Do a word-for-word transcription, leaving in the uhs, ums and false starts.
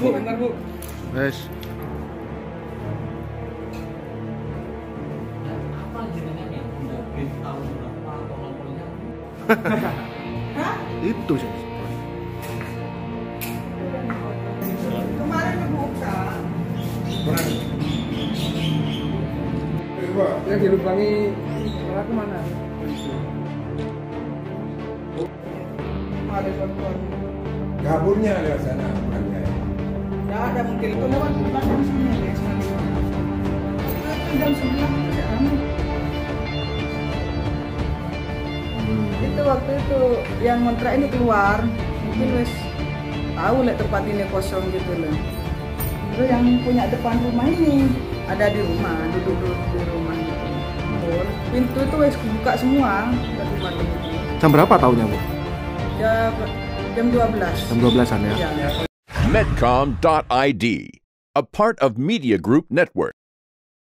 Bu, bentar Bu. Wes. Apa jenengan yang udah beli tahun berapa tolong-tolongnya? Hah? Itu sih. Kemarin dibuka. Yang dilubangi orang kemana? Ada bantuan. Kaburnya lewat sana, bukan saya. Tidak ada mungkin itu lewat belakang sini ya sekali. Kan jam sembilan tidak ramai. Itu waktu itu yang kontrak ini keluar, mungkin wes tahu lah tempat ini kosong gitu loh. Terus yang punya depan rumah ini ada di rumah, duduk-duduk di rumah gitu. Pintu itu wes buka semua dari rumah itu. Jam berapa tahunnya, Bu? Jam jam dua belas. Jam dua belasan ya. Ya. Medcom dot I D, a part of Media Group Network.